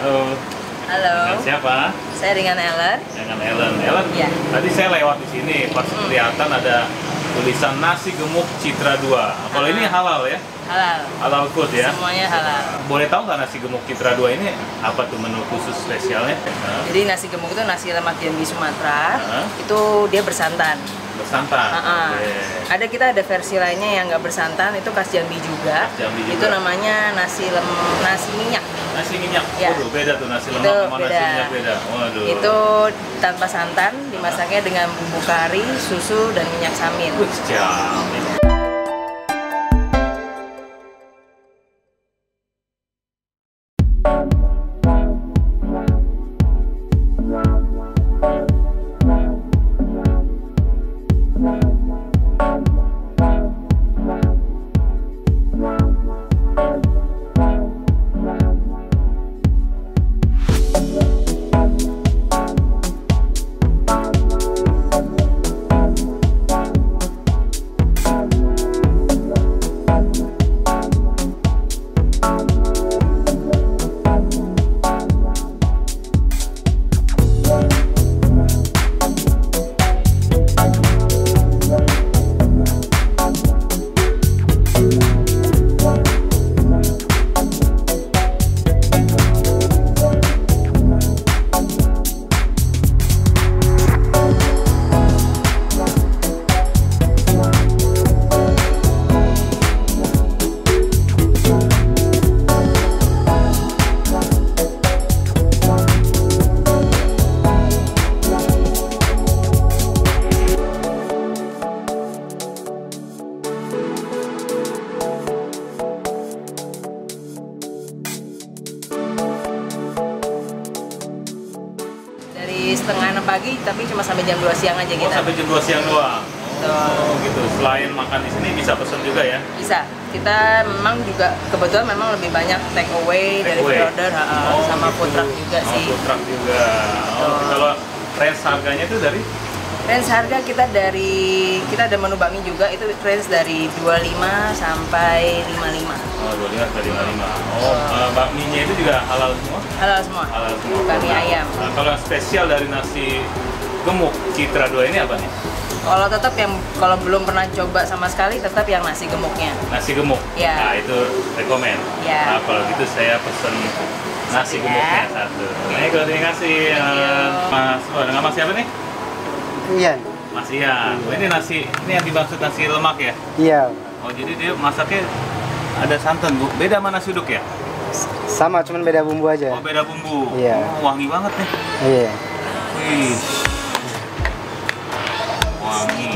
Halo. Halo. Dengan siapa? Saya dengan Ellen. Dengan Ellen. Ellen, Ya. tadi saya lewat di sini, pas kelihatan ada tulisan nasi gemuk Citra 2. Kalau ini halal ya? Halal. Halal food ya? Semuanya halal. Boleh tahu nggak nasi gemuk Citra 2 ini apa tuh menu khusus spesialnya? Jadi nasi gemuk itu nasi lemak Jambi Sumatera. Itu dia bersantan. Bersantan. Ada kita ada versi lainnya yang nggak bersantan, itu khas Jambi juga. Jambi juga. Itu namanya nasi minyak. Nasi minyak. Ya. Waduh, beda tuh nasi lemak Itu sama beda. nasi minyak beda. Waduh. Itu tanpa santan, dimasaknya dengan bumbu kari, susu dan minyak samin. Wih, jamin. Setengah 6 pagi, tapi cuma sampai jam 2 siang aja kita. Oh, sampai jam 2 siang doang? Oh, gitu. Selain makan di sini bisa pesen juga ya? Bisa. Kita memang juga kebetulan memang lebih banyak take away dari order, sama gitu. food truck juga sih. Food truck juga. Kalau range harganya itu dari? Range harga kita ada menu bakmi juga, itu range dari 25 sampai 55. Oh, 25 sampai 55. Bakminya itu juga halal semua? Halal semua. Halal semua. Bakmi ayam. Nah, kalau yang spesial dari nasi gemuk Citra 2 ini apa nih? Kalau tetap yang kalau belum pernah coba sama sekali, tetap yang nasi gemuknya. Nasi gemuk? Ya. Nah, itu rekomen. Ya. Nah, kalau gitu saya pesen nasi gemuknya satu. Ini terima kasih. Mas, dengan Mas siapa nih? Iya. Mas Ian. Ini nasi, ini yang dimaksud nasi lemak ya? Iya. Oh, jadi dia masaknya ada santan, Bu. Beda sama nasi uduk ya? Sama, cuman beda bumbu aja. Oh, beda bumbu. Iya. Oh, wangi banget nih. Iya. Wih. Wangi.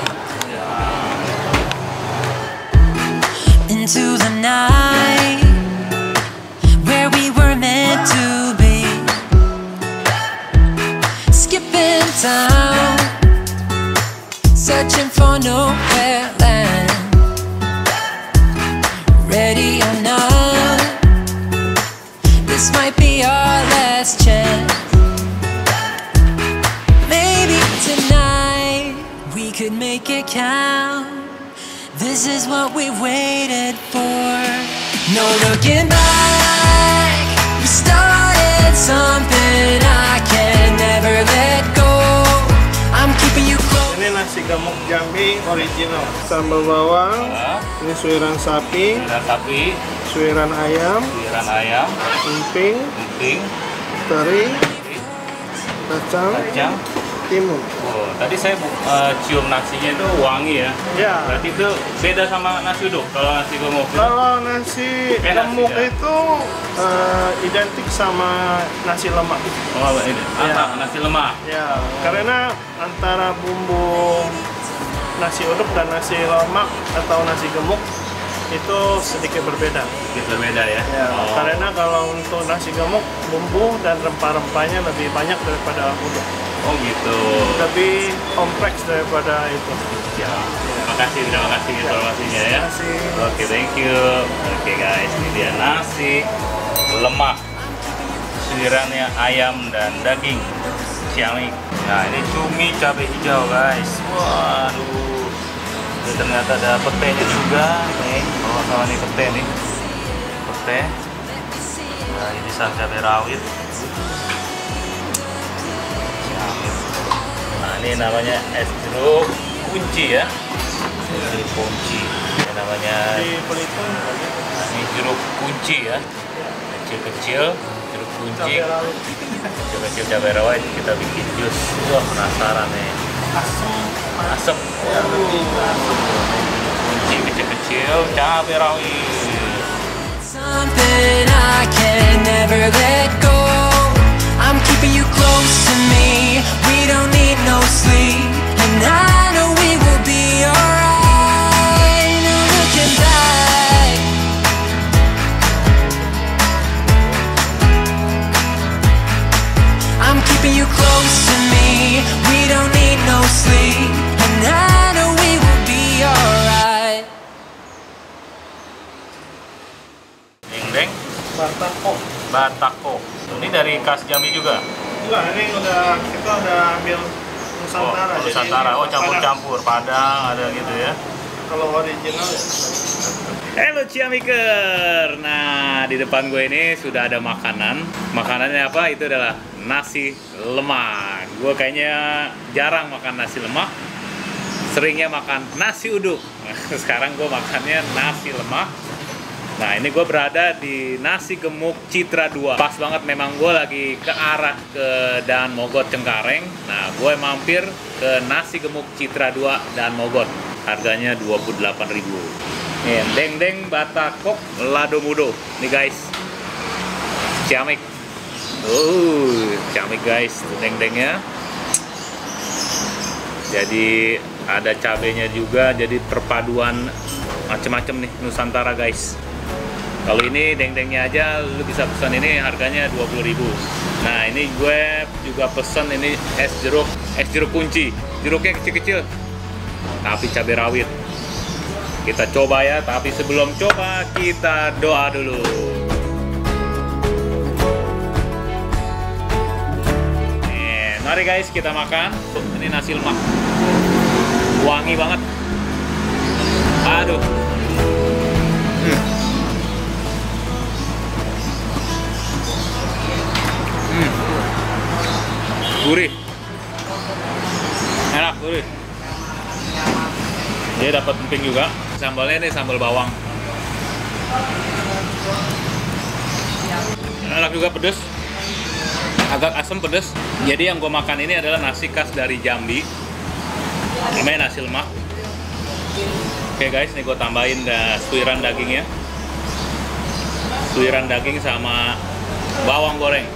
Into the night where we were meant to be, skipping town, searching for nowhere land. Ready or not, this might be our last chance. Maybe tonight we could make it count. This is what we waited for. No looking back, we started something I can never let go. I'm keeping you close. Ini nasi gemuk Jambi original. Sambal bawang, ini suiran sapi, suiran ayam, emping, teri, kacang, timun. Oh, tadi saya cium nasinya itu wangi ya? Ya. Berarti itu beda sama nasi uduk kalau nasi gemuk? Kalau nasi gemuk itu identik sama nasi lemak. Oh, ini nasi lemak? Ya, karena antara bumbu nasi uduk dan nasi lemak atau nasi gemuk itu sedikit berbeda. Sedikit berbeda ya? Ya, karena kalau untuk nasi gemuk, bumbu dan rempah-rempahnya lebih banyak daripada uduk. Oh gitu. Lebih kompleks daripada itu. Ya. Terima kasih informasinya ya. Terima kasih. Oke, thank you. Oke guys, ini dia nasi lemak, suirannya ayam dan daging ciamik. Nah, ini cumi cabai hijau guys. Waduh, ini ternyata ada petenya juga nih. Oh, sama nih pete nih, pete. Nah, ini cabai rawit. Nah, ini namanya es jeruk kunci ya. Es jeruk kunci. Ini namanya. Di Belitung. Nah, ini jeruk kunci ya. Kecil-kecil jeruk kunci. Cabai rawit. Kecil-kecil cabai rawit kita bikin jus. Wah, penasaran nih. Asem. Ya, kunci kecil-kecil cabai rawit. Something I can never let go. I'm keeping you close to me. We don't need no sleep, and I know we will be alright. No looking back. I'm keeping you close to me. We don't need no sleep, and I know we will be alright. Deng-deng Batako. batako. Ini dari khas Jambi juga. Enggak, ini kita udah ambil Nusantara. Oh, jadi Nusantara. ini Oh, campur-campur. Padang ada gitu ya. Kalau original ya. Halo Ciamiker. Nah, di depan gue ini sudah ada makanan. Makanannya apa? Itu adalah nasi lemak. Gue kayaknya jarang makan nasi lemak. Seringnya makan nasi uduk. Sekarang gue makannya nasi lemak. Nah, ini gue berada di Nasi Gemuk Citra 2. Pas banget, memang gue lagi ke arah ke Dan Mogot Cengkareng. Nah, gue mampir ke Nasi Gemuk Citra 2 Dan Mogot. Harganya 28.000. Nih, deng-deng batakok lado mudo. Nih guys, ciamik. Ciamik guys, deng-dengnya. Jadi ada cabenya juga, jadi perpaduan macem-macem nih Nusantara guys. Kalau ini deng-dengnya aja lu bisa pesan, ini harganya 20.000. Nah, ini gue juga pesan ini es jeruk kunci. Jeruknya kecil-kecil tapi cabai rawit. Kita coba ya, tapi sebelum coba kita doa dulu. Nih, mari guys kita makan. Ini nasi lemak. Wangi banget. Aduh. Gurih, enak, gurih. Dia dapat emping juga. Sambalnya ini sambal bawang. Enak juga, pedes. Agak asam pedes. Jadi yang gue makan ini adalah nasi khas dari Jambi. Namanya nasi lemak. Oke guys, ini gue tambahin suiran dagingnya. Suiran daging sama bawang goreng.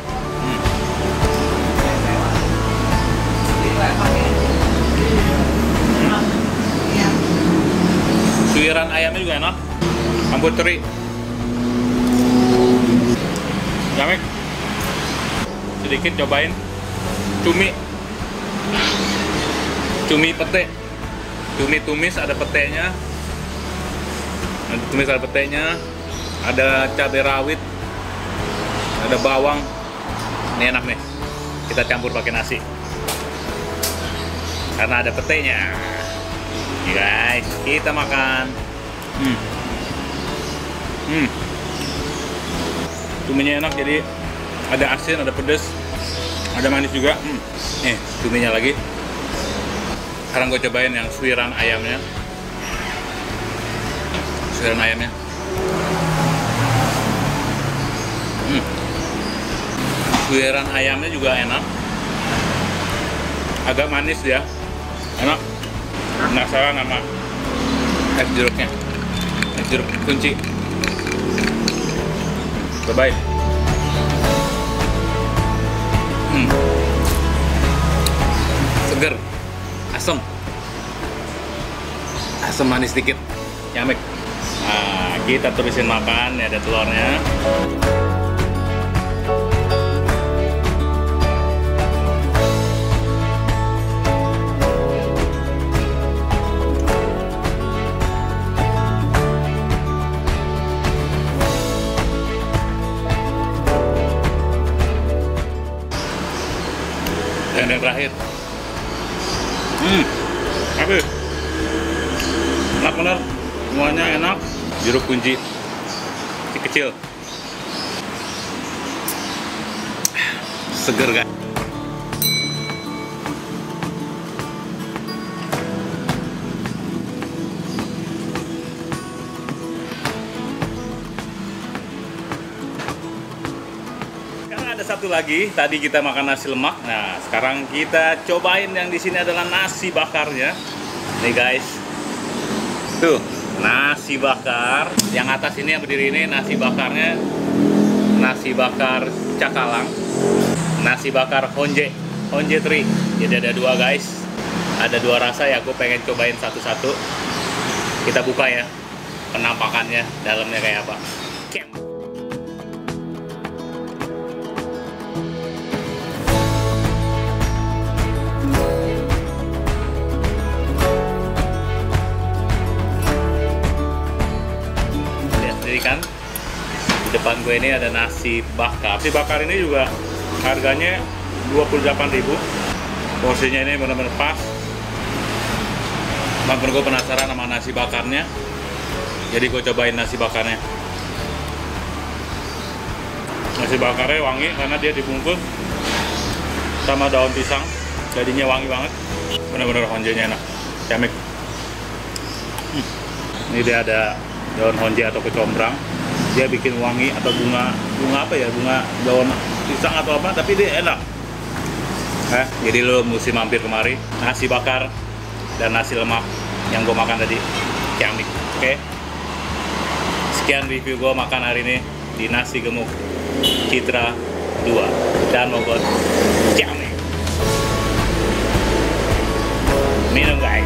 Suiran ayamnya juga enak, campur teri. Jamek, sedikit cobain cumi pete, cumi tumis ada petenya, ada cabai rawit, ada bawang. Ini enak nih, kita campur pakai nasi karena ada petenya. Guys, kita makan. Cuminya enak, jadi ada asin, ada pedas, ada manis juga. Nih, cuminya lagi. Sekarang gue cobain yang suiran ayamnya. Suiran ayamnya juga enak. Agak manis dia. Enak. Nggak salah nama es jeruknya, es jeruk kunci. Cobain. Seger, asam manis dikit, nyamek. Nah, kita terusin makan. Ya, ada telurnya. Dan yang terakhir, habis, enak bener, semuanya enak. Jeruk kunci kecil, seger kan. Sekarang ada satu lagi, tadi kita makan nasi lemak. Nah, sekarang kita cobain yang di sini adalah nasi bakarnya. Nih guys. Tuh, nasi bakar. Yang atas ini yang berdiri ini nasi bakarnya nasi bakar cakalang, nasi bakar honje tri. Jadi ada dua guys, ada dua rasa ya. Aku pengen cobain satu-satu. Kita buka ya penampakannya, dalamnya kayak apa. Lihat sendiri kan, di depan gue ini ada nasi bakar. Nasi bakar ini juga harganya 28.000. Porsinya ini benar-benar pas. Makanya gue penasaran sama nasi bakarnya. Jadi gue cobain nasi bakarnya. Nasi bakarnya wangi karena dia dibungkus sama daun pisang. Jadinya wangi banget. Benar-benar honjenya enak. Ciamik. Ini dia ada daun honje atau kecombrang. Dia bikin wangi atau bunga apa ya, bunga daun pisang atau apa, tapi dia enak. Jadi lo mesti mampir kemari. Nasi bakar dan nasi lemak yang gue makan tadi, ciamik. Oke. Sekian review gue makan hari ini di Nasi Gemuk Citra 2 dan Mogot. Ciamik. Minum guys.